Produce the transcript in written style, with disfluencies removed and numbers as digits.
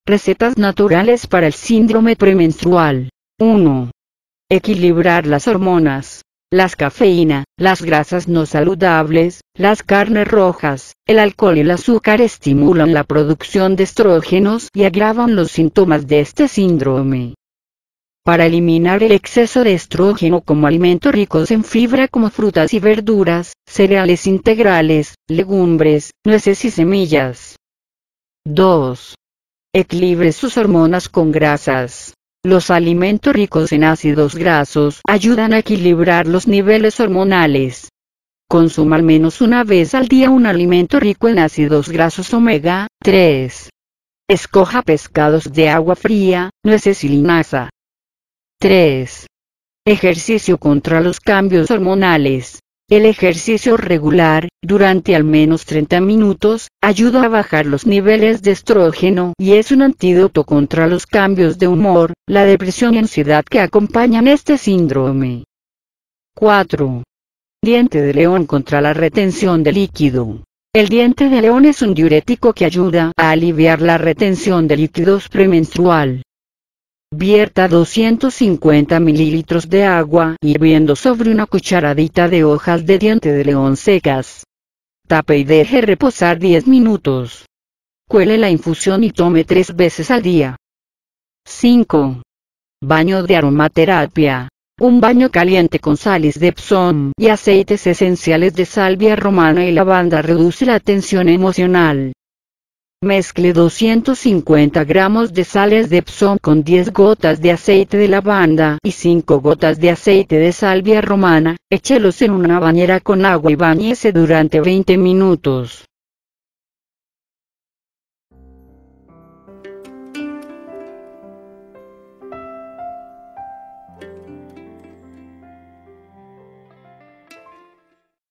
Recetas naturales para el síndrome premenstrual. 1. Equilibrar las hormonas. La cafeína, las grasas no saludables, las carnes rojas, el alcohol y el azúcar estimulan la producción de estrógenos y agravan los síntomas de este síndrome. Para eliminar el exceso de estrógeno como alimentos ricos en fibra como frutas y verduras, cereales integrales, legumbres, nueces y semillas. 2. Equilibre sus hormonas con grasas. Los alimentos ricos en ácidos grasos ayudan a equilibrar los niveles hormonales. Consuma al menos una vez al día un alimento rico en ácidos grasos omega 3. Escoja pescados de agua fría, nueces y linaza. 3. Ejercicio contra los cambios hormonales. El ejercicio regular, durante al menos 30 minutos, ayuda a bajar los niveles de estrógeno y es un antídoto contra los cambios de humor, la depresión y ansiedad que acompañan este síndrome. 4. Diente de león contra la retención de líquido. El diente de león es un diurético que ayuda a aliviar la retención de líquidos premenstrual. Vierta 250 ml de agua hirviendo sobre una cucharadita de hojas de diente de león secas. Tape y deje reposar 10 minutos. Cuele la infusión y tome 3 veces al día. 5. Baño de aromaterapia. Un baño caliente con sales de Epsom y aceites esenciales de salvia romana y lavanda reduce la tensión emocional. Mezcle 250 gramos de sales de Epsom con 10 gotas de aceite de lavanda y 5 gotas de aceite de salvia romana, échelos en una bañera con agua y báñese durante 20 minutos.